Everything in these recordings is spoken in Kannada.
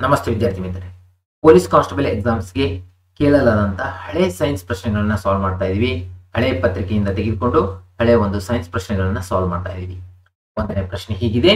ನಮಸ್ತೆ ವಿದ್ಯಾರ್ಥಿ ಮಿತ್ರರೇ, ಪೊಲೀಸ್ ಕಾನ್ಸ್ಟೇಬಲ್ ಎಕ್ಸಾಮ್ಸ್ಗೆ ಕೇಳಲಾದಂತಹ ಹಳೆ ಸೈನ್ಸ್ ಪ್ರಶ್ನೆಗಳನ್ನ ಸಾಲ್ವ್ ಮಾಡ್ತಾ ಇದೀವಿ. ಹಳೆ ಪತ್ರಿಕೆಯಿಂದ ತೆಗೆದುಕೊಂಡು ಹಳೆ ಒಂದು ಸೈನ್ಸ್ ಪ್ರಶ್ನೆಗಳನ್ನ ಸಾಲ್ವ್ ಮಾಡ್ತಾ ಇದೀವಿ. ಒಂದನೇ ಪ್ರಶ್ನೆ ಹೀಗಿದೆ: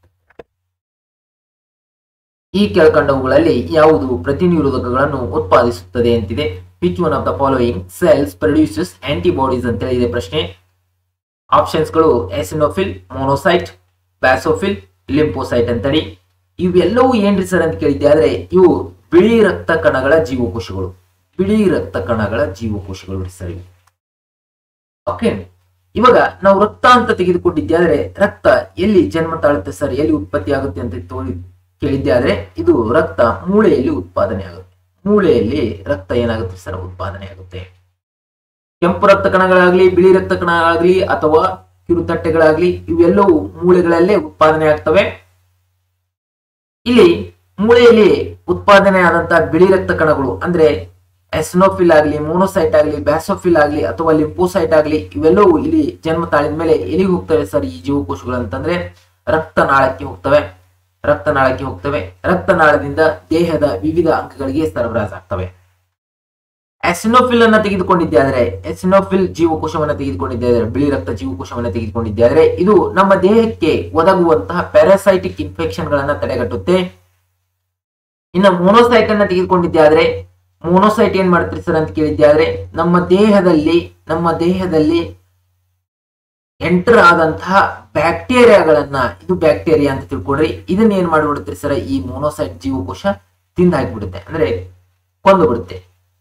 ಈ ಕೆಳಕಂಡವುಗಳಲ್ಲಿ ಯಾವುದು ಪ್ರತಿನಿರೋಧಕಗಳನ್ನು ಉತ್ಪಾದಿಸುತ್ತದೆ ಅಂತಿದೆ. Which one of the following cells produces antibodies ಅಂತ ಹೇಳಿದೆ ಪ್ರಶ್ನೆ. ಆಪ್ಷನ್ಸ್ಗಳು ಎಸಿನೋಫಿಲ್, ಮೊನೋಸೈಟ್, ಬ್ಯಾಸೋಫಿಲ್, ಲಿಂಫೋಸೈಟ್ ಅಂತೇಳಿ. ಇವೆಲ್ಲವೂ ಏನ್ರಿ ಸರ್ ಅಂತ ಕೇಳಿದ್ದೆ ಆದ್ರೆ ಇವು ಬಿಳಿ ರಕ್ತ ಕಣಗಳ ಜೀವಕೋಶಗಳು. ಬಿಳಿ ರಕ್ತ ಕಣಗಳ ಜೀವಕೋಶಗಳು ಸರಿ. ಓಕೆ, ಇವಾಗ ನಾವು ರಕ್ತ ಅಂತ ತೆಗೆದುಕೊಂಡಿದ್ದೆ ಆದ್ರೆ ರಕ್ತ ಎಲ್ಲಿ ಜನ್ಮ ತಾಳುತ್ತೆ ಸರ್, ಎಲ್ಲಿ ಉತ್ಪತ್ತಿ ಆಗುತ್ತೆ ಅಂತ ಕೇಳಿದ್ದೆ ಆದ್ರೆ ಇದು ರಕ್ತ ಮೂಳೆಯಲ್ಲಿ ಉತ್ಪಾದನೆ ಆಗುತ್ತೆ. ಮೂಳೆಯಲ್ಲಿ ರಕ್ತ ಏನಾಗುತ್ತೆ ಸರ್, ಉತ್ಪಾದನೆ ಆಗುತ್ತೆ. ಕೆಂಪು ರಕ್ತ ಕಣಗಳಾಗ್ಲಿ, ಬಿಳಿ ರಕ್ತ ಕಣಗಳಾಗ್ಲಿ ಅಥವಾ ಕಿರುತಟ್ಟೆಗಳಾಗ್ಲಿ ಇವೆಲ್ಲವೂ ಮೂಳೆಗಳಲ್ಲೇ ಉತ್ಪಾದನೆ ಆಗ್ತವೆ. ಇಲ್ಲಿ ಮೂಳೆಯಲ್ಲಿ ಉತ್ಪಾದನೆ ಆದಂತಹ ಬಿಳಿ ರಕ್ತ ಕಣಗಳು ಅಂದ್ರೆ ಎಸ್ನೋಫಿಲ್ ಆಗ್ಲಿ, ಮೋನೋಸೈಟ್ ಆಗ್ಲಿ, ಬ್ಯಾಸೋಫಿಲ್ ಆಗ್ಲಿ ಅಥವಾ ಲಿಂಫೋಸೈಟ್ ಆಗ್ಲಿ ಇವೆಲ್ಲವೂ ಇಲ್ಲಿ ಜನ್ಮ ತಾಳಿದ ಮೇಲೆ ಎಲ್ಲಿಗೆ ಹೋಗ್ತವೆ ಸರ್ ಈ ಜೀವಕೋಶಗಳು ಅಂತಂದ್ರೆ ರಕ್ತನಾಳಕ್ಕೆ ಹೋಗ್ತವೆ. ರಕ್ತನಾಳದಿಂದ ದೇಹದ ವಿವಿಧ ಅಂಗಗಳಿಗೆ ಸರಬರಾಜಾಗ್ತವೆ. ಎಸಿನೋಫಿಲ್ ಅನ್ನ ತೆಗೆದುಕೊಂಡಿದ್ದೆ ಆದ್ರೆ, ಎಸಿನೋಫಿಲ್ ಜೀವಕೋಶವನ್ನ ತೆಗೆದುಕೊಂಡಿದ್ದೆ ಆದ್ರೆ, ಬಿಳಿ ರಕ್ತ ಜೀವಕೋಶವನ್ನ ತೆಗೆದುಕೊಂಡಿದ್ದೆ ಆದ್ರೆ ಇದು ನಮ್ಮ ದೇಹಕ್ಕೆ ಒದಗುವಂತಹ ಪ್ಯಾರಾಸೈಟಿಕ್ ಇನ್ಫೆಕ್ಷನ್ ಗಳನ್ನ ತಡೆಗಟ್ಟುತ್ತೆ. ಇನ್ನು ಮೊನೋಸೈಟ್ ಅನ್ನ ತೆಗೆದುಕೊಂಡಿದ್ದೆ ಆದ್ರೆ, ಮೊನೋಸೈಟ್ ಏನ್ ಮಾಡ್ತೀರಿ ಸರ್ ಅಂತ ಕೇಳಿದ್ದೆ ಆದ್ರೆ ನಮ್ಮ ದೇಹದಲ್ಲಿ ಎಂಟರ್ ಆದಂತಹ ಬ್ಯಾಕ್ಟೀರಿಯಾಗಳನ್ನ, ಇದು ಬ್ಯಾಕ್ಟೀರಿಯಾ ಅಂತ ತಿಳ್ಕೊಡ್ರಿ, ಇದನ್ನ ಏನ್ ಮಾಡಿಬಿಡುತ್ತೆ ಸರ್ ಈ ಮೊನೋಸೈಟ್ ಜೀವಕೋಶ ತಿಂದು ಹಾಕಿಬಿಡುತ್ತೆ, ಅಂದ್ರೆ ಕೊಂದು ಬಿಡುತ್ತೆ.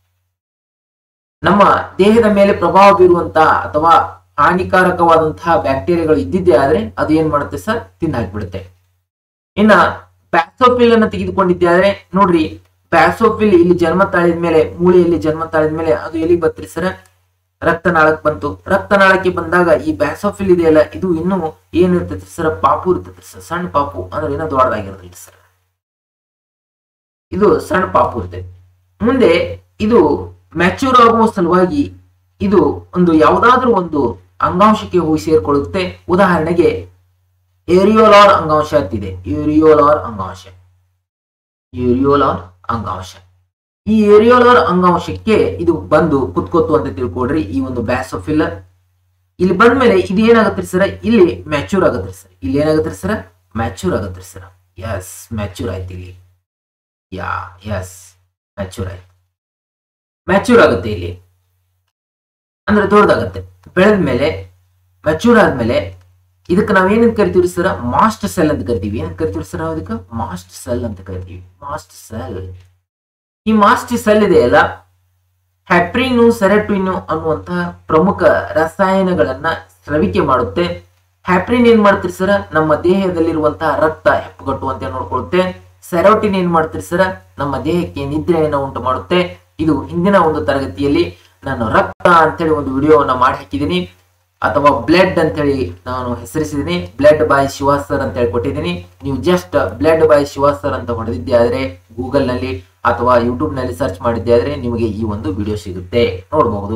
ನಮ್ಮ ದೇಹದ ಮೇಲೆ ಪ್ರಭಾವ ಬೀರುವಂತಹ ಅಥವಾ ಹಾನಿಕಾರಕವಾದಂತಹ ಬ್ಯಾಕ್ಟೀರಿಯಾಗಳು ಇದ್ದಿದ್ದೇ ಆದ್ರೆ ಅದು ಏನ್ ಮಾಡುತ್ತೆ ಸರ್, ತಿಂದು ಹಾಕಿಬಿಡುತ್ತೆ. ಇನ್ನ ಬ್ಯಾಸೋಫಿಲ್ ಅನ್ನ ತೆಗೆದುಕೊಂಡಿದ್ದೆ ಆದ್ರೆ ನೋಡ್ರಿ, ಬ್ಯಾಸೋಫಿಲ್ ಇಲ್ಲಿ ಜನ್ಮ ತಾಳಿದ ಮೇಲೆ, ಮೂಳೆಯಲ್ಲಿ ಜನ್ಮ ತಾಳಿದ ಮೇಲೆ ಅದು ಎಲ್ಲಿಗೆ ಬತ್ರಿ ಸರ್, ರಕ್ತನಾಳಕ್ಕೆ ಬಂತು. ರಕ್ತನಾಳಕ್ಕೆ ಬಂದಾಗ ಈ ಬ್ಯಾಸೋಫಿಲ್ ಇದೆಯಲ್ಲ ಇದು ಇನ್ನು ಏನಿರ್ತೈತಿ ಸರ್, ಪಾಪು ಇರ್ತೈತಿ ಸರ್, ಸಣ್ಣ ಪಾಪು ಅಂದ್ರೆ ಏನೋ ದೊಡ್ಡದಾಗಿರ್ತೈತಿ ಸರ್, ಇದು ಸಣ್ಣ ಪಾಪು ಇರ್ತೈತಿ. ಮುಂದೆ ಇದು ಮ್ಯಾಚೂರ್ ಆಗುವ ಸಲುವಾಗಿ ಇದು ಒಂದು ಯಾವುದಾದ್ರೂ ಒಂದು ಅಂಗಾಂಶಕ್ಕೆ ಹೋಗಿ ಸೇರ್ಕೊಳ್ಳುತ್ತೆ. ಉದಾಹರಣೆಗೆ ಏರಿಯೋಲಾರ್ ಅಂಗಾಂಶ ಅಂತಿದೆ, ಏರಿಯೋಲಾರ್ ಅಂಗಾಂಶ. ಈ ಏರಿಯೋಲಾರ್ ಅಂಗಾಂಶಕ್ಕೆ ಇದು ಬಂದು ಕುತ್ಕೋತು ಅಂತ ತಿಳ್ಕೊಡ್ರಿ ಈ ಒಂದು ಬ್ಯಾಸೋಫಿಲ್. ಇಲ್ಲಿ ಬಂದ್ಮೇಲೆ ಇದು ಏನಾಗುತ್ತೆ ಸರ್, ಇಲ್ಲಿ ಮ್ಯಾಚೂರ್ ಆಗುತ್ತೆ ಸರ್. ಇಲ್ಲಿ ಏನಾಗುತ್ತೆ ಸರ್, ಮ್ಯಾಚೂರ್ ಆಗುತ್ತೆ ಸರ್. ಎಸ್, ಮ್ಯಾಚೂರ್ ಆಯ್ತು ಇಲ್ಲಿ. ಎಸ್, ಮ್ಯಾಚೂರ್ ಆಗುತ್ತೆ ಇಲ್ಲಿ ಅಂದ್ರೆ ದೊಡ್ಡದಾಗತ್ತೆ. ಬೆಳೆದ್ಮೇಲೆ ಮ್ಯಾಚೂರ್ ಆದ್ಮೇಲೆ ಇದಕ್ಕೆ ನಾವೇನಂತ ಕರಿತೀವಿ ಸರ್, ಮಾಸ್ಟ್ ಸೆಲ್ ಅಂತ ಕರಿತೀವಿ. ಏನಂತ ಕರಿತೀವಿ ಸರ್, ಅದಕ್ಕೆ ಮಾಸ್ಟ್ ಸೆಲ್ ಅಂತ ಕರಿತೀವಿ. Mast cell. ಈ ಮಾಸ್ಟ್ ಸೆಲ್ ಇದೆಯಲ್ಲ, ಹ್ಯಾಪ್ರಿನ್, ಸೆರೋಟೋನಿನ್ ಅನ್ನುವಂತಹ ಪ್ರಮುಖ ರಸಾಯನಗಳನ್ನ ಸ್ರವಿಕೆ ಮಾಡುತ್ತೆ. ಹ್ಯಾಪ್ರಿನ್ ಏನ್ ಮಾಡ್ತೀರಿ ಸರ್, ನಮ್ಮ ದೇಹದಲ್ಲಿರುವಂತಹ ರಕ್ತ ಹೆಪ್ಪುಗಟ್ಟುವಂತೆ ನೋಡ್ಕೊಳ್ಳುತ್ತೆ. ಸೆರೋಟಿನ್ ಏನ್ ಮಾಡ್ತೀರಿ ಸರ್, ನಮ್ಮ ದೇಹಕ್ಕೆ ನಿದ್ರೆಯನ್ನು ಉಂಟು ಮಾಡುತ್ತೆ. ಇದು ಹಿಂದಿನ ಒಂದು ತರಗತಿಯಲ್ಲಿ ನಾನು ರಕ್ತ ಅಂತೇಳಿ ಒಂದು ವಿಡಿಯೋವನ್ನ ಮಾಡಿ ಹಾಕಿದ್ದೀನಿ, ಅಥವಾ ಬ್ಲಡ್ ಅಂತ ಹೇಳಿ ನಾನು ಹೆಸರಿಸಿದ್ದೀನಿ. ಬ್ಲಡ್ ಬೈ ಶಿವ ಸರ್ ಅಂತ ಹೇಳಿ ಕೊಟ್ಟಿದ್ದೀನಿ. ನೀವು just blood by Shiva sir ಅಂತ ಹೊಡೆದಿದ್ದೆ ಆದ್ರೆ ಗೂಗಲ್ ನಲ್ಲಿ ಅಥವಾ ಯೂಟ್ಯೂಬ್ ನಲ್ಲಿ ಸರ್ಚ್ ಮಾಡಿದ್ದೆ ಆದ್ರೆ ನಿಮಗೆ ಈ ಒಂದು ವಿಡಿಯೋ ಸಿಗುತ್ತೆ, ನೋಡಬಹುದು.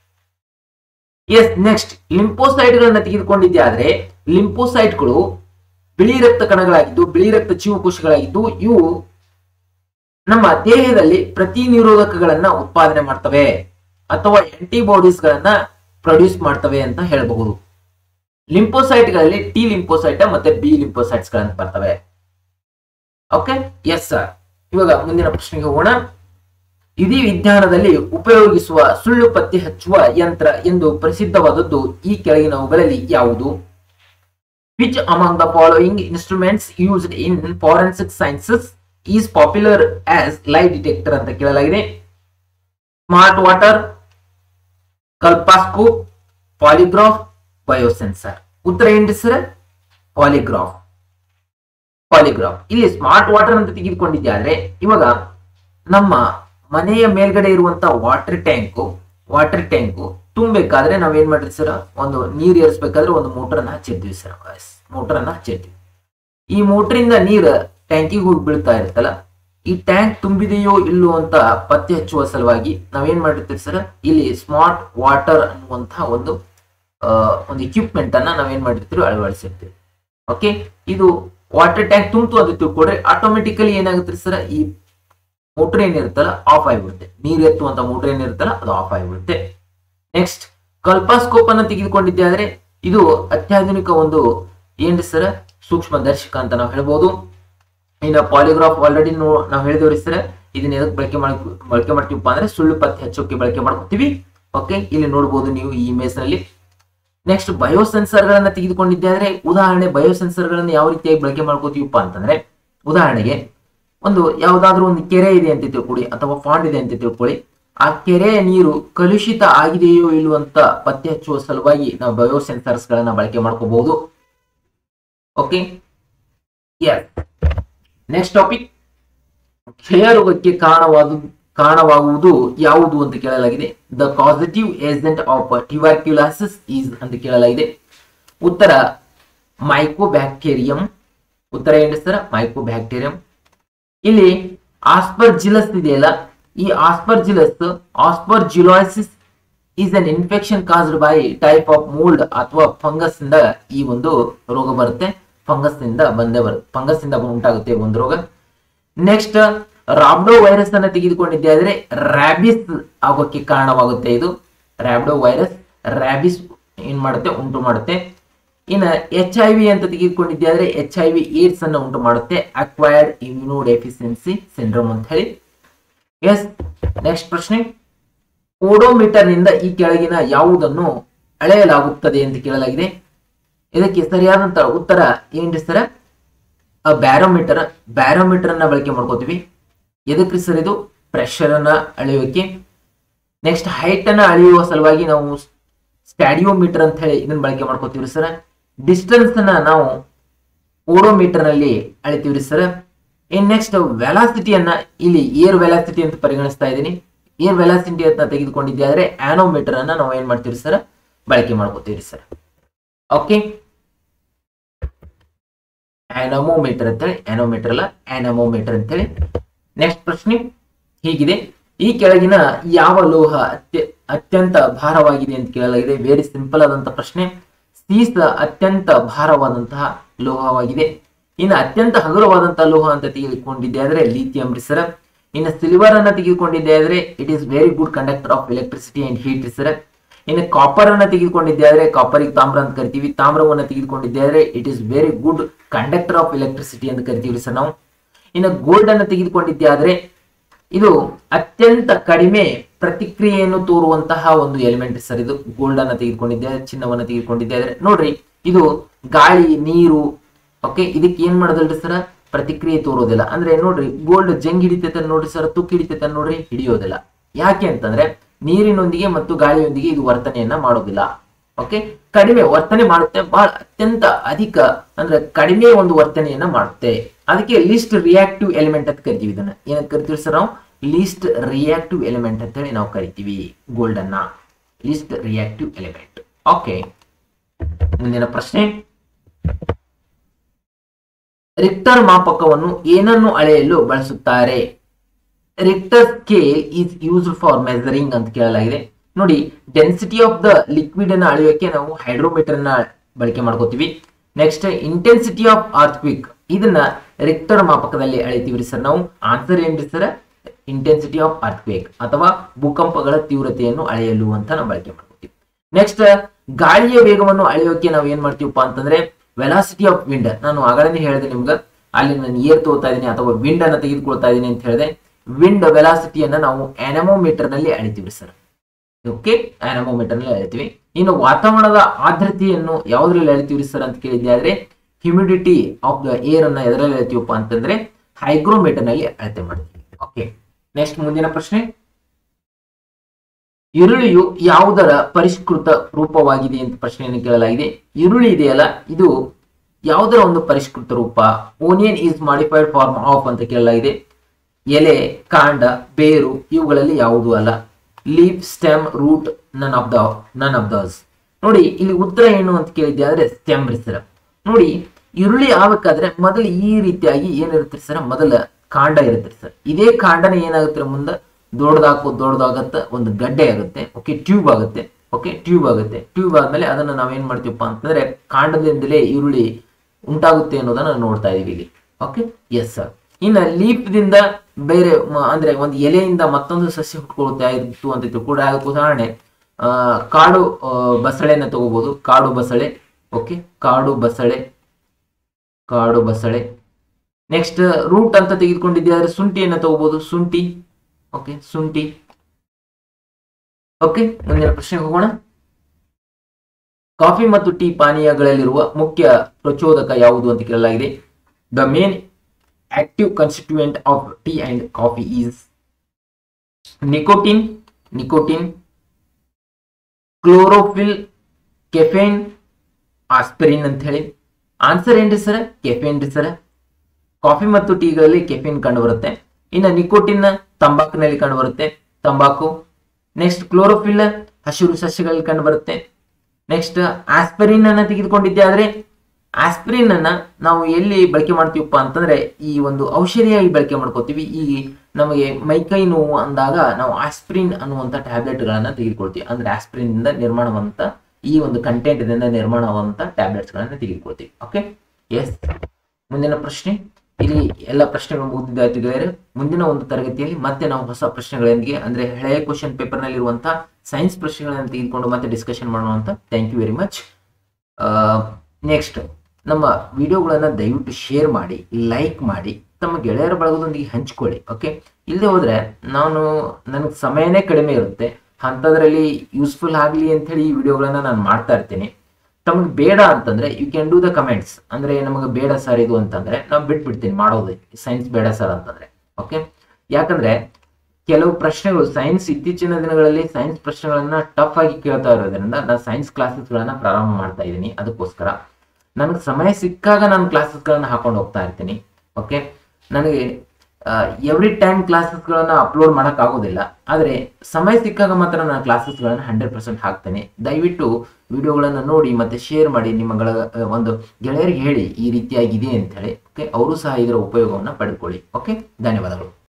ಎಸ್, ನೆಕ್ಸ್ಟ್ ಲಿಂಫೋಸೈಟ್ ಗಳನ್ನ ತೆಗೆದುಕೊಂಡಿದ್ದೆ ಆದ್ರೆ ಲಿಂಫೋಸೈಟ್ಗಳು ಬಿಳಿ ರಕ್ತ ಕಣಗಳಾಗಿದ್ದು, ಬಿಳಿ ರಕ್ತ ಜೀವಕೋಶಗಳಾಗಿದ್ದು ಇವು ನಮ್ಮ ದೇಹದಲ್ಲಿ ಪ್ರತಿನಿರೋಧಕಗಳನ್ನ ಉತ್ಪಾದನೆ ಮಾಡ್ತವೆ ಅಥವಾ ಆಂಟಿಬಾಡೀಸ್ ಗಳನ್ನ ಪ್ರೊಡ್ಯೂಸ್ ಮಾಡ್ತವೆ ಅಂತ ಹೇಳಬಹುದು. ಲಿಂಫೋಸೈಟ್ ಗಳಲ್ಲಿ ಟಿ ಲಿಂಫೋಸೈಟ್ ಮತ್ತೆ ಬಿ ಲಿಂಫೋಸೈಟ್ಸ್ ಗಳಂತ ಬರ್ತವೆ. Okay, yes sir. ಇವಾಗ ಮುಂದಿನ ಪ್ರಶ್ನೆಗೆ ಹೋಗೋಣ. ಇಡೀ ವಿಜ್ಞಾನದಲ್ಲಿ ಉಪಯೋಗಿಸುವ ಸುಳ್ಳು ಪತ್ತೆ ಹಚ್ಚುವ ಯಂತ್ರ ಎಂದು ಪ್ರಸಿದ್ಧವಾದದ್ದು ಈ ಕೆಳಗಿನವುಗಳಲ್ಲಿ ಯಾವುದು? Which among the following instruments used in forensic sciences is popular as lie detector ಅಂತ ಕೇಳಲಾಗಿದೆ. Smart water, colposcope, polygraph, biosensor. ಉತ್ತರ ಏನ್ರಿ ಸರ್, ಪಾಲಿಗ್ರಾಫ್. ಇಲ್ಲಿ ಸ್ಮಾರ್ಟ್ ವಾಟರ್ ಅಂತ ತೆಗೆದುಕೊಂಡಿದ್ದೆ ಆದ್ರೆ ಇವಾಗ ನಮ್ಮ ಮನೆಯ ಮೇಲ್ಗಡೆ ಇರುವಂತಹ ವಾಟರ್ ಟ್ಯಾಂಕು ತುಂಬಬೇಕಾದ್ರೆ ನಾವೇನ್ ಮಾಡ್ರಿ ಸರ್, ಒಂದು ನೀರು ಏರಿಸಬೇಕಾದ್ರೆ ಒಂದು ಮೋಟರ್ನ ಹಚ್ಚಿರ್ತೀವಿ ಸರ್. ಮೋಟರ್ನ ಹಚ್ಚಿರ್ತೀವಿ. ಈ ಮೋಟರಿಂದ ನೀರು ಟ್ಯಾಂಕಿಗೆ ಹೋಗಿ ಬೀಳ್ತಾ ಇರುತ್ತಲ್ಲ, ಈ ಟ್ಯಾಂಕ್ ತುಂಬಿದೆಯೋ ಇಲ್ಲೋ ಅಂತ ಪತ್ತೆ ಹಚ್ಚುವ ಸಲುವಾಗಿ ನಾವೇನ್ ಮಾಡಿರ್ತೀವಿ ಸರ್, ಇಲ್ಲಿ ಸ್ಮಾರ್ಟ್ ವಾಟರ್ ಅನ್ನುವಂತಹ ಒಂದು ಇಕ್ವಿಪ್ಮೆಂಟ್ ಅನ್ನ ನಾವೇನ್ ಮಾಡಿರ್ತೀವಿ, ಅಳವಡಿಸಿರ್ತೀವಿ. ಓಕೆ, ಇದು ವಾಟರ್ ಟ್ಯಾಂಕ್ ತುಂಬಿತು ಅಂತ ತಿಳ್ಕೊಡ್ರಿ, ಆಟೋಮೆಟಿಕಲಿ ಏನಾಗುತ್ತೆ ಸರ್, ಈ ಮೋಟರ್ ಏನಿರುತ್ತಲ್ಲ ಆಫ್ ಆಗಿಬಿಡುತ್ತೆ. ನೀರು ಎತ್ತುವಂತ ಮೋಟರ್ ಏನಿರುತ್ತಲ್ಲ ಅದು ಆಫ್ ಆಗಿಬಿಡುತ್ತೆ. ನೆಕ್ಸ್ಟ್ ಕಲ್ಪಾಸ್ಕೋಪ್ ಅನ್ನು ತೆಗೆದುಕೊಂಡಿದ್ದೆ ಆದ್ರೆ ಇದು ಅತ್ಯಾಧುನಿಕ ಒಂದು ಏನ್ರಿ ಸರ್, ಸೂಕ್ಷ್ಮ ದರ್ಶಕ ಅಂತ ನಾವು ಹೇಳ್ಬೋದು. ಇನ್ನು ಪಾಲಿಗ್ರಾಫ್ ಆಲ್ರೆಡಿ ನಾವು ಹೇಳಿದವ್ರಿ ಸರ್, ಇದನ್ನ ಎದಕ್ಕೆ ಬಳಕೆ ಮಾಡ್ತೀವಪ್ಪ ಅಂದ್ರೆ ಸುಳ್ಳು ಪತ್ತೆ ಹಚ್ಚೋಕೆ ಬಳಕೆ ಮಾಡ್ಕೊತೀವಿ. ಓಕೆ, ಇಲ್ಲಿ ನೋಡ್ಬೋದು ನೀವು ಈ ಇಮೇಜ್ ನಲ್ಲಿ. ನೆಕ್ಸ್ಟ್ ಬಯೋಸೆನ್ಸರ್ ಗಳನ್ನ ತೆಗೆದುಕೊಂಡಿದ್ದೆ ಆದ್ರೆ ಉದಾಹರಣೆ ಬಯೋಸೆನ್ಸರ್ ಗಳನ್ನ ಯಾವ ರೀತಿಯಾಗಿ ಬಳಕೆ ಮಾಡ್ಕೋತೀವಪ್ಪ ಅಂತಂದ್ರೆ, ಉದಾಹರಣೆಗೆ ಒಂದು ಯಾವ್ದಾದ್ರು ಒಂದು ಕೆರೆ ಇದೆ ಅಂತ ತಿಳ್ಕೊಳ್ಳಿ ಅಥವಾ ಫಾಂಡ್ ಇದೆ ಅಂತ ತಿಳ್ಕೊಳ್ಳಿ, ಆ ಕೆರೆಯ ನೀರು ಕಲುಷಿತ ಆಗಿದೆಯೋ ಇಲ್ವೋ ಅಂತ ಪತ್ತೆ ಹಚ್ಚುವ ಸಲುವಾಗಿ ನಾವು ಬಯೋಸೆನ್ಸರ್ಸ್ ಗಳನ್ನ ಬಳಕೆ ಮಾಡ್ಕೋಬಹುದು. ಓಕೆ, ನೆಕ್ಸ್ಟ್ ಟಾಪಿಕ್, ಕ್ಷಯರೋಗಕ್ಕೆ ಕಾರಣವಾಗುವುದು ಯಾವುದು ಅಂತ ಕೇಳಲಾಗಿದೆ. The causative agent of tuberculosis is ಅಂತ ಕೇಳಲಾಗಿದೆ. ಉತ್ತರ ಮೈಕೋಬ್ಯಾಕ್ಟೀರಿಯಂ. ಉತ್ತರ ಏನು ಸರ್, ಮೈಕೋಬ್ಯಾಕ್ಟೀರಿಯಂ. ಇಲ್ಲಿ ಆಸ್ಪರ್ಜಿಲಸ್ ಇದೆಯಲ್ಲ, ಈ aspergillosis is an infection caused by type of mould ಅಥವಾ ಫಂಗಸ್ ಇಂದ ಈ ಒಂದು ರೋಗ ಬರುತ್ತೆ. ಫಂಗಸ್ ಇಂದ ಉಂಟಾಗುತ್ತೆ ಒಂದು ರೋಗ. ನೆಕ್ಸ್ಟ್ ರಾಬ್ಡೋ ವೈರಸ್ ಅನ್ನ ತೆಗೆದುಕೊಂಡಿದ್ದೆ ಆದ್ರೆ ರ್ಯಾಬಿಸ್ ಆಗೋಕ್ಕೆ ಕಾರಣವಾಗುತ್ತೆ. ಇದು ರಾಬ್ಡೋ ವೈರಸ್ ರ್ಯಾಬಿಸ್ ಏನ್ ಮಾಡುತ್ತೆ, ಉಂಟು ಮಾಡುತ್ತೆ. ಇನ್ನು HIV ಅಂತ ತೆಗೆದುಕೊಂಡಿದ್ದೆ ಆದ್ರೆ HIV ಏಡ್ಸ್ ಅನ್ನ ಉಂಟು ಮಾಡುತ್ತೆ, ಅಕ್ವೈರ್ಡ್ ಇಮ್ಯುನೋಡೆಫಿಷಿಯನ್ಸಿ ಸಿಂಡ್ರೋಮ್ ಅಂತ ಹೇಳಿ. ಎಸ್, ನೆಕ್ಸ್ಟ್ ಪ್ರಶ್ನೆ, ಓಡೋಮೀಟರ್ ನಿಂದ ಈ ಕೆಳಗಿನ ಯಾವುದನ್ನು ಅಳೆಯಲಾಗುತ್ತದೆ ಅಂತ ಕೇಳಲಾಗಿದೆ. ಇದಕ್ಕೆ ಸರಿಯಾದಂತ ಉತ್ತರ ಏನ್ರಿ ಸರ್, ಬ್ಯಾರೋಮೀಟರ್. ಬ್ಯಾರೋಮೀಟರ್ ಅನ್ನ ಬಳಕೆ ಮಾಡ್ಕೋತೀವಿ. ಎದಕ್ರಿ ಸರ್, ಇದು ಪ್ರೆಷರ್ ಅನ್ನ ಅಳೆಯೋಕೆ. ನೆಕ್ಸ್ಟ್ ಹೈಟ್ ಅನ್ನ ಅಳೆಯುವ ಸಲುವಾಗಿ ನಾವು ಸ್ಟ್ಯಾಡಿಯೋಮೀಟರ್ ಅಂತ ಹೇಳಿ ಇದನ್ನ ಬಳಕೆ ಮಾಡ್ಕೋತೀವ್ರಿ ಸರ್. ಡಿಸ್ಟೆನ್ಸ್ ಅನ್ನ ನಾವು ಓಡೋಮೀಟರ್ ನಲ್ಲಿ ಅಳಿತೀವ್ರಿ ಸರ್. ಇನ್ ನೆಕ್ಸ್ಟ್ ವೆಲಾಸಿಟಿಯನ್ನ ಇಲ್ಲಿ ಏರ್ ವೆಲಾಸಿಟಿ ಅಂತ ಪರಿಗಣಿಸ್ತಾ ಇದ್ದೀನಿ. ಏರ್ ವೆಲಾಸಿಟಿ ಅಂತ ತೆಗೆದುಕೊಂಡಿದ್ದೆ ಆದ್ರೆ ಆನೋಮೀಟರ್ ಅನ್ನ ನಾವು ಏನ್ ಮಾಡ್ತೀವಿ ಸರ್, ಬಳಕೆ ಮಾಡ್ಕೋತೀವಿ ಸರ್. ಓಕೆ, ಆನೋಮೀಟರ್ ಅಂತೇಳಿ, ಆನೋಮೀಟರ್ ಅಲ್ಲ ಆನೋಮೀಟರ್ ಅಂತೇಳಿ. ನೆಕ್ಸ್ಟ್ ಪ್ರಶ್ನೆ ಹೀಗಿದೆ, ಈ ಕೆಳಗಿನ ಯಾವ ಲೋಹ ಅತ್ಯಂತ ಭಾರವಾಗಿದೆ ಅಂತ ಕೇಳಲಾಗಿದೆ. ವೆರಿ ಸಿಂಪಲ್ ಆದಂತಹ ಪ್ರಶ್ನೆ. ಸೀಸ ಅತ್ಯಂತ ಭಾರವಾದಂತಹ ಲೋಹವಾಗಿದೆ. ಇನ್ನು ಅತ್ಯಂತ ಹಗುರವಾದಂತಹ ಲೋಹ ಅಂತ ತೆಗೆದುಕೊಂಡಿದ್ದೆ ಆದ್ರೆ ಲಿಥಿಯಂ ಸರ್. ಇನ್ನು ಸಿಲ್ವರ್ ಅನ್ನ ತೆಗೆದುಕೊಂಡಿದ್ದೆ ಆದ್ರೆ it is very good conductor of electricity and heat sir. ಇನ್ನು ಕಾಪರ್ ಅನ್ನ ತೆಗೆದುಕೊಂಡಿದ್ದೆ ಆದ್ರೆ ಕಾಪರಿಗೆ ತಾಮ್ರ ಅಂತ ಕರಿತೀವಿ. ತಾಮ್ರವನ್ನ ತೆಗೆದುಕೊಂಡಿದ್ದೆ ಆದ್ರೆ it is very good conductor of electricity ಅಂತ ಕರಿತೀವಿ ಸರ್ ನಾವು. ಇನ್ನು ಗೋಲ್ಡ್ ಅನ್ನ ತೆಗೆದುಕೊಂಡಿದ್ದೆ ಆದ್ರೆ ಇದು ಅತ್ಯಂತ ಕಡಿಮೆ ಪ್ರತಿಕ್ರಿಯೆಯನ್ನು ತೋರುವಂತಹ ಒಂದು ಎಲಿಮೆಂಟ್ ಸರ್. ಇದು ಗೋಲ್ಡ್ ಅನ್ನ ತೆಗೆದುಕೊಂಡಿದ್ದೆ, ಚಿನ್ನವನ್ನ ತೆಗೆದುಕೊಂಡಿದ್ದೆ ಆದ್ರೆ ನೋಡ್ರಿ, ಇದು ಗಾಳಿ ನೀರು ಓಕೆ ಇದಕ್ಕೆ ಏನ್ ಮಾಡೋದಲ್ರಿ ಸರ್, ಪ್ರತಿಕ್ರಿಯೆ ತೋರೋದಿಲ್ಲ. ಅಂದ್ರೆ ನೋಡ್ರಿ, ಗೋಲ್ಡ್ ಜಂಗ್ ಹಿಡಿತೈತೆ ನೋಡ್ರಿ ಸರ್, ತುಕ್ಕು ಹಿಡಿತೈತೆ ನೋಡ್ರಿ, ಹಿಡಿಯೋದಿಲ್ಲ. ಯಾಕೆ ಅಂತಂದ್ರೆ ನೀರಿನೊಂದಿಗೆ ಮತ್ತು ಗಾಳಿಯೊಂದಿಗೆ ಇದು ವರ್ತನೆಯನ್ನ ಮಾಡೋದಿಲ್ಲ. ಓಕೆ, ಕಡಿಮೆ ವರ್ತನೆ ಮಾಡುತ್ತೆ, ಬಹಳ ಅತ್ಯಂತ ಅಧಿಕ ಅಂದ್ರೆ ಕಡಿಮೆ ಒಂದು ವರ್ತನೆಯನ್ನ ಮಾಡುತ್ತೆ. ಅದಕ್ಕೆ ಲೀಸ್ಟ್ ರಿಯಾಕ್ಟಿವ್ ಎಲಿಮೆಂಟ್ ಅಂತ ಕರಿತೀವಿ. ಇದನ್ನ ಏನಂತ ಕರಿತೀವಿ ಸರ್ ನಾವು, ಲೀಸ್ಟ್ ರಿಯಾಕ್ಟಿವ್ ಎಲಿಮೆಂಟ್ ಅಂತ ಹೇಳಿ ನಾವು ಕರಿತೀವಿ ಗೋಲ್ಡ್ ಅನ್ನ, ಲೀಸ್ಟ್ ರಿಯಾಕ್ಟಿವ್ ಎಲಿಮೆಂಟ್. ಓಕೆ, ಮುಂದಿನ ಪ್ರಶ್ನೆ, ರಿಕ್ಟರ್ ಮಾಪಕವನ್ನು ಏನನ್ನು ಅಳೆಯಲು ಬಳಸುತ್ತಾರೆ? Richter scale is used for measuring ಅಂತ ಕೇಳಲಾಗಿದೆ. ನೋಡಿ, ಡೆನ್ಸಿಟಿ ಆಫ್ ದ ಲಿಕ್ವಿಡ್ ಅನ್ನ ಅಳೆಯೋಕೆ ನಾವು ಹೈಡ್ರೋಮೀಟರ್ ನ ಬಳಕೆ ಮಾಡ್ಕೋತೀವಿ. ನೆಕ್ಸ್ಟ್ ಇಂಟೆನ್ಸಿಟಿ ಆಫ್ ಅರ್ಥಕ್ವಿಕ್, ಇದನ್ನ ರಿಕ್ಟರ್ ಮಾಪಕದಲ್ಲಿ ಅಳಿತೀವಿ ಸರ್ ನಾವು. ಆನ್ಸರ್ ಏನ್ರಿ ಸರ್, ಇಂಟೆನ್ಸಿಟಿ ಆಫ್ ಅರ್ಥಕ್ವೇಕ್ ಅಥವಾ ಭೂಕಂಪಗಳ ತೀವ್ರತೆಯನ್ನು ಅಳೆಯಲು ಅಂತ ನಾವು ಬಳಕೆ ಮಾಡ್ಕೋತೀವಿ. ನೆಕ್ಸ್ಟ್ ಗಾಳಿಯ ವೇಗವನ್ನು ಅಳೆಯೋಕೆ ನಾವು ಏನ್ ಮಾಡ್ತೀವಪ್ಪ ಅಂತಂದ್ರೆ ವೆಲಾಸಿಟಿ ಆಫ್ ವಿಂಡ್. ನಾನು ಆಗಲೇ ಹೇಳಿದೆ ನಿಮ್ಗೆ, ಅಲ್ಲಿ ನಾನು ಏರ್ ತಗೋತಾ ಇದೀನಿ ಅಥವಾ ವಿಂಡ್ ಅನ್ನ ತೆಗೆದುಕೊಳ್ತಾ ಇದೀನಿ ಅಂತ ಹೇಳಿದೆ. ವಿಂಡ್ ವೆಲಾಸಿಟಿಯನ್ನ ನಾವು ಆನಮೋಮೀಟರ್ ನಲ್ಲಿ ಅಳಿತೀವಿ ಸರ್. ಓಕೆ, ಆನಮೋಮೀಟರ್ ನಲ್ಲಿ ಅಳಿತೀವಿ. ಇನ್ನು ವಾತಾವರಣದ ಆರ್ದ್ರತೆಯನ್ನು ಯಾವ್ದ್ರಲ್ಲಿ ಅಳಿತೀವಿ ಸರ್ ಅಂತ ಕೇಳಿದ್ದೆ ಆದ್ರೆ ಹ್ಯೂಮಿಡಿಟಿ ಆಫ್ ದ ಏರ್ ಅನ್ನ ಎದರಲ್ಲಿ ಅಳಿತೀವಪ್ಪ ಅಂತಂದ್ರೆ ಹೈಗ್ರೋಮೀಟರ್ ನಲ್ಲಿ ಅಳತೆ ಮಾಡ್ತೀವಿ. ಓಕೆ, ನೆಕ್ಸ್ಟ್ ಮುಂದಿನ ಪ್ರಶ್ನೆ, ಈರುಳ್ಳಿಯು ಯಾವುದರ ಪರಿಷ್ಕೃತ ರೂಪವಾಗಿದೆ ಅಂತ ಪ್ರಶ್ನೆಯನ್ನು ಕೇಳಲಾಗಿದೆ. ಈರುಳ್ಳಿ ಇದೆಯಲ್ಲ, ಇದು ಯಾವುದರ ಒಂದು ಪರಿಷ್ಕೃತ ರೂಪ? Onion is modified form of ಅಂತ ಕೇಳಲಾಗಿದೆ. ಎಲೆ, ಕಾಂಡ, ಬೇರು ಇವುಗಳಲ್ಲಿ ಯಾವುದೂ ಅಲ್ಲ. Leaf, stem, root, none of these. ನೋಡಿ, ಇಲ್ಲಿ ಉತ್ತರ ಏನು ಅಂತ ಕೇಳಿದ್ದೆ ಆದ್ರೆ ಸ್ಟೆಮ್ ಸರ್. ನೋಡಿ, ಈರುಳ್ಳಿ ಆಗ್ಬೇಕಾದ್ರೆ ಮೊದಲು ಈ ರೀತಿಯಾಗಿ ಏನಿರುತ್ತೆ ಸರ್, ಮೊದಲ ಕಾಂಡ ಇರುತ್ತೆ ಸರ್. ಇದೇ ಕಾಂಡನ ಏನಾಗುತ್ತೆ ಮುಂದೆ ದೊಡ್ಡದಾಗತ್ತೆ, ಒಂದು ಗಡ್ಡೆ ಆಗುತ್ತೆ. ಓಕೆ, ಟ್ಯೂಬ್ ಆಗುತ್ತೆ. ಓಕೆ, ಟ್ಯೂಬ್ ಆಗುತ್ತೆ. ಟ್ಯೂಬ್ ಆದ್ಮೇಲೆ ಅದನ್ನ ನಾವೇನ್ ಮಾಡ್ತೀವಪ್ಪ ಅಂತಂದ್ರೆ ಕಾಂಡದಿಂದಲೇ ಈರುಳ್ಳಿ ಉಂಟಾಗುತ್ತೆ ಅನ್ನೋದನ್ನ ನೋಡ್ತಾ ಇದೀವಿ ಇಲ್ಲಿ. Okay, yes sir. ಇನ್ನು ಲೀಫ್ದಿಂದ ಬೇರೆ ಅಂದ್ರೆ ಒಂದು ಎಲೆಯಿಂದ ಮತ್ತೊಂದು ಸಸ್ಯ ಹುಟ್ಕೊಳ್ತಾ ಇತ್ತು ಅಂತ ಕೂಡ ಉದಾಹರಣೆ ಕಾಡು ಬಸಳೆನ ತಗೋಬಹುದು. ಕಾಡು ಬಸಳೆ. ಓಕೆ, ಕಾಡು ಬಸಳೆ, ಕಾಡು ಬಸಳೆ. ನೆಕ್ಸ್ಟ್ ರೂಟ್ ಅಂತ ತೆಗೆದುಕೊಂಡಿದ್ದೆ ಶುಂಠಿಯನ್ನು ತಗೋಬಹುದು. ಶುಂಠಿ. ಓಕೆ, ಶುಂಠಿ. ಓಕೆ, ಮುಂದಿನ ಪ್ರಶ್ನೆಗೆ ಹೋಗೋಣ. ಕಾಫಿ ಮತ್ತು ಟೀ ಪಾನೀಯಗಳಲ್ಲಿರುವ ಮುಖ್ಯ ಪ್ರಚೋದಕ ಯಾವುದು ಅಂತ ಕೇಳಲಾಗಿದೆ. The main active constituent of tea and coffee is nicotine, nicotine, chlorophyll, caffeine, aspirin ಅಂತ ಹೇಳಿ. ಆನ್ಸರ್ ಏನ್ರಿ ಸರ್? ಕೆಫೇನ್ ರೀ ಸರ್. ಕಾಫಿ ಮತ್ತು ಟೀಗಳಲ್ಲಿ ಕೆಫಿನ್ ಕಂಡು ಬರುತ್ತೆ. ಇನ್ನು ನಿಕೋಟಿನ್ ತಂಬಾಕಿನಲ್ಲಿ ಕಂಡು ಬರುತ್ತೆ, ತಂಬಾಕು. ನೆಕ್ಸ್ಟ್ ಕ್ಲೋರೋಫಿಲ್ ಹಸಿರು ಸಸ್ಯಗಳಲ್ಲಿ ಕಂಡು ಬರುತ್ತೆ. ನೆಕ್ಸ್ಟ್ ಆಸ್ಪಿರಿನ್ ಅನ್ನ ತೆಗೆದುಕೊಂಡಿದ್ದೆ ಆದ್ರೆ ಆಸ್ಪಿರಿನ್ ಅನ್ನ ನಾವು ಎಲ್ಲಿ ಬಳಕೆ ಮಾಡ್ತೀವಪ್ಪ ಅಂತಂದ್ರೆ ಈ ಒಂದು ಔಷಧಿಯಾಗಿ ಬಳಕೆ ಮಾಡ್ಕೋತೀವಿ. ಈ ನಮಗೆ ಮೈಕೈ ನೋವು ಅಂದಾಗ ನಾವು ಆಸ್ಪಿರಿನ್ ಅನ್ನುವಂತ ಟ್ಯಾಬ್ಲೆಟ್ ಗಳನ್ನ ತೆಗೆದುಕೊಳ್ತೀವಿ. ಅಂದ್ರೆ ಆಸ್ಪಿರಿನ್ ಇಂದ ನಿರ್ಮಾಣವಂತ ಈ ಒಂದು ಕಂಟೆಂಟ್ ಇಂದ ನಿರ್ಮಾಣವಾದಂತ ಟ್ಯಾಬ್ಲೆಟ್ಸ್ ಗಳನ್ನ ತೆಗೆದುಕೊಳ್ತೀವಿ. Okay, S. ಮುಂದಿನ ಪ್ರಶ್ನೆ. ಇಲ್ಲಿ ಎಲ್ಲ ಪ್ರಶ್ನೆಗಳು ಮುಗಿದಿದ್ದಾಯ್ತು ಗೆಳೆಯರೆ. ಮುಂದಿನ ಒಂದು ತರಗತಿಯಲ್ಲಿ ಮತ್ತೆ ನಾವು ಹೊಸ ಪ್ರಶ್ನೆಗಳೊಂದಿಗೆ ಅಂದ್ರೆ ಹಳೆಯ ಕ್ವಶನ್ ಪೇಪರ್ ನಲ್ಲಿ ಇರುವಂತಹ ಸೈನ್ಸ್ ಪ್ರಶ್ನೆಗಳನ್ನು ತೆಗೆದುಕೊಂಡು ಮತ್ತೆ ಡಿಸ್ಕಷನ್ ಮಾಡೋಣ ಅಂತ. Thank you very much. Next ನಮ್ಮ ವಿಡಿಯೋಗಳನ್ನ ದಯವಿಟ್ಟು ಶೇರ್ ಮಾಡಿ, ಲೈಕ್ ಮಾಡಿ, ತಮ್ಮ ಗೆಳೆಯರ ಬಳಗದೊಂದಿಗೆ ಹಂಚ್ಕೊಳ್ಳಿ. ಓಕೆ, ಇಲ್ಲದೆ ಹೋದ್ರೆ ನನಗೆ ಸಮಯನೇ ಕಡಿಮೆ ಇರುತ್ತೆ. ಅಂಥದ್ರಲ್ಲಿ ಯೂಸ್ಫುಲ್ ಆಗಲಿ ಅಂತ ಹೇಳಿ ಈ ವಿಡಿಯೋಗಳನ್ನ ನಾನು ಮಾಡ್ತಾ ಇರ್ತೀನಿ. ತಮಗೆ ಬೇಡ ಅಂತಂದ್ರೆ you can do the comments. ಅಂದ್ರೆ ನಮಗೆ ಬೇಡ ಸರ್ ಇದು ಅಂತಂದ್ರೆ ನಾವು ಬಿಟ್ಬಿಡ್ತೀನಿ ಮಾಡೋದು, ಸೈನ್ಸ್ ಬೇಡ ಸರ್ ಅಂತಂದ್ರೆ. ಓಕೆ, ಯಾಕಂದ್ರೆ ಕೆಲವು ಪ್ರಶ್ನೆಗಳು ಸೈನ್ಸ್ ಇತ್ತೀಚಿನ ದಿನಗಳಲ್ಲಿ ಸೈನ್ಸ್ ಪ್ರಶ್ನೆಗಳನ್ನ ಟಫ್ ಆಗಿ ಕೇಳ್ತಾ ಇರೋದ್ರಿಂದ ನಾನು ಸೈನ್ಸ್ ಕ್ಲಾಸಸ್ಗಳನ್ನ ಪ್ರಾರಂಭ ಮಾಡ್ತಾ ಇದ್ದೀನಿ. ಅದಕ್ಕೋಸ್ಕರ ನನಗೆ ಸಮಯ ಸಿಕ್ಕಾಗ ನಾನು ಕ್ಲಾಸಸ್ಗಳನ್ನ ಹಾಕೊಂಡು ಹೋಗ್ತಾ ಇರ್ತೀನಿ. ಓಕೆ, ನನಗೆ ಎವ್ರಿ ಟೈಮ್ ಕ್ಲಾಸಸ್ಗಳನ್ನ ಅಪ್ಲೋಡ್ ಮಾಡಕ್ ಆಗೋದಿಲ್ಲ. ಆದರೆ ಸಮಯ ಸಿಕ್ಕಾಗ ಮಾತ್ರ ನಾನು ಕ್ಲಾಸಸ್ಗಳನ್ನ 100% ಹಾಕ್ತೇನೆ. ದಯವಿಟ್ಟು ವಿಡಿಯೋಗಳನ್ನ ನೋಡಿ ಮತ್ತೆ ಶೇರ್ ಮಾಡಿ, ನಿಮ್ಮ ಒಂದು ಗೆಳೆಯರಿಗೆ ಹೇಳಿ ಈ ರೀತಿಯಾಗಿದೆ ಅಂತ ಹೇಳಿ. ಓಕೆ, ಅವರು ಸಹ ಇದರ ಉಪಯೋಗವನ್ನು ಪಡೆದುಕೊಳ್ಳಿ. ಓಕೆ, ಧನ್ಯವಾದಗಳು.